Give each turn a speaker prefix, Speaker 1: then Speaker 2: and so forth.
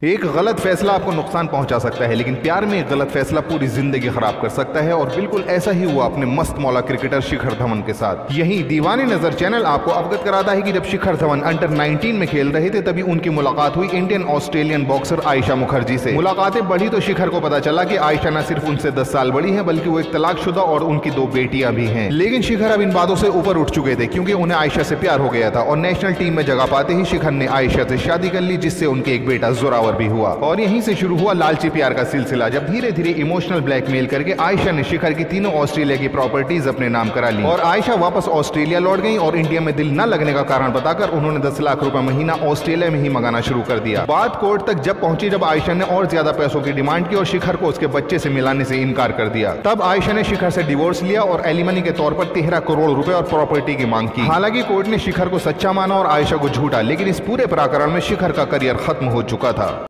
Speaker 1: एक गलत फैसला आपको नुकसान पहुंचा सकता है, लेकिन प्यार में एक गलत फैसला पूरी जिंदगी खराब कर सकता है। और बिल्कुल ऐसा ही हुआ अपने मस्त मौला क्रिकेटर शिखर धवन के साथ। यही दीवानी नजर चैनल आपको अवगत कराता है कि जब शिखर धवन अंडर 19 में खेल रहे थे, तभी उनकी मुलाकात हुई Indian Australian boxer Ayesha Mukherjee से। मुलाकातें बढ़ी तो शिखर को पता चला कि आयशा न सिर्फ उनसे 10 साल बड़ी है, बल्कि वो एक तलाकशुदा और उनकी 2 बेटियां भी हैं। लेकिन शिखर अब इन बातों से ऊपर उठ चुके थे, क्योंकि उन्हें आयशा से प्यार हो गया था। और नेशनल टीम में जगह पाते ही शिखर ने आयशा से शादी कर ली, जिससे उनके एक बेटा जोरावर भी हुआ। और यहीं से शुरू हुआ लालची प्यार का सिलसिला, जब धीरे धीरे इमोशनल ब्लैकमेल करके आयशा ने शिखर की तीनों ऑस्ट्रेलिया की प्रॉपर्टीज अपने नाम करा ली। और आयशा वापस ऑस्ट्रेलिया लौट गई और इंडिया में दिल न लगने का कारण बताकर उन्होंने 10 लाख रुपए महीना ऑस्ट्रेलिया में ही मंगाना शुरू कर दिया। बात कोर्ट तक जब पहुंची, जब आयशा ने और ज्यादा पैसों की डिमांड की और शिखर को उसके बच्चे से मिलाने से इनकार कर दिया। तब आयशा ने शिखर से डिवोर्स लिया और एलिमनी के तौर पर 13 करोड़ रुपए और प्रॉपर्टी की मांग की। हालांकि कोर्ट ने शिखर को सच्चा माना और आयशा को झूठा, लेकिन इस पूरे प्रकरण में शिखर का करियर खत्म हो चुका था।